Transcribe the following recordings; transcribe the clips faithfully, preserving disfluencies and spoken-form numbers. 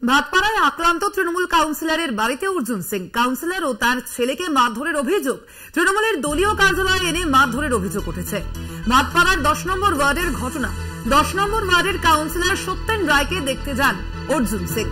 ভাটপাড়ায় আক্রান্ত তৃণমূল কাউন্সিলরের বাড়িতে অর্জুন সিং। কাউন্সিলর ও তার ছেলেকে মারধরের অভিযোগ। তৃণমূলের দলীয় কার্যালয়ে এনে মারধরের অভিযোগ উঠেছে। ভাটপাড়ার দশ নম্বর ওয়ার্ডের ঘটনা। দশ নম্বর ওয়ার্ডের কাউন্সিলর সত্যেন রায়কে দেখতে যান অর্জুন সিং।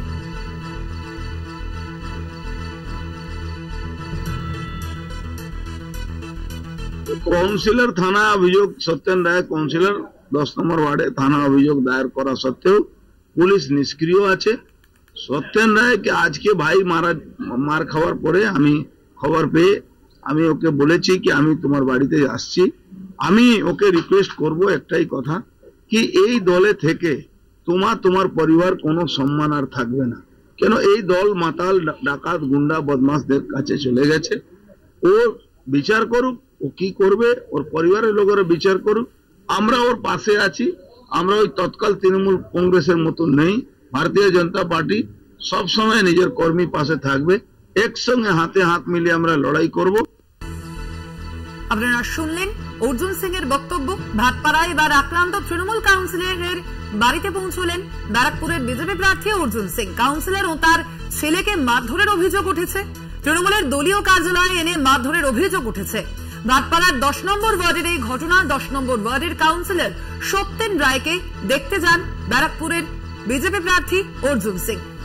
কাউন্সিলর থানা অভিযোগ, সত্যেন রায় কাউন্সিলর দশ নম্বর ওয়ার্ডে থানা অভিযোগ দায়ের করা সত্ত্বেও পুলিশ নিষ্ক্রিয় আছে। সত্যেন রায়কে আজকে ভাই মারা মার খাওয়ার পরে আমি খবর পেয়ে আমি ওকে বলেছি কি আমি তোমার বাড়িতে আসছি। আমি ওকে রিকোয়েস্ট করব একটাই কথা, কি এই দলে থেকে তোমার তোমার পরিবার কোনো সম্মান আর থাকবে না। কেন এই দল মাতাল ডাকাত গুন্ডা বদমাশদের কাছে চলে গেছে। ও বিচার করুক, ও কি করবে, ওর পরিবারের লোকেরা বিচার করুক। আমরা ওর পাশে আছি। আমরা ওই তৎকাল তৃণমূল কংগ্রেসের মতো নেই। ভারতীয় জনতা পার্টি সবসময় নিজের কর্মী পাশে থাকবে। একসঙ্গে হাতে হাত মিলিয়ে আমরা লড়াই করব। আপনারা শুনলেন অর্জুন সিং এর বক্তব্য। ভাটপাড়ায় এবার আক্রান্ত তৃণমূল কাউন্সিলরের বাড়িতে পৌঁছলেন ব্যারাকপুরের বিজেপি প্রার্থী অর্জুন সিং। কাউন্সিলর ও তার ছেলেকে মারধরের অভিযোগ উঠেছে। তৃণমূলের দলীয় কার্যালয়ে এনে মারধরের অভিযোগ উঠেছে। ভাটপাড়ার দশ নম্বর ওয়ার্ডের এই ঘটনা। দশ নম্বর ওয়ার্ডের কাউন্সিলর সত্যেন রায়কে দেখতে যান ব্যারাকপুরের বিজেপি প্রার্থী অর্জুন সিং।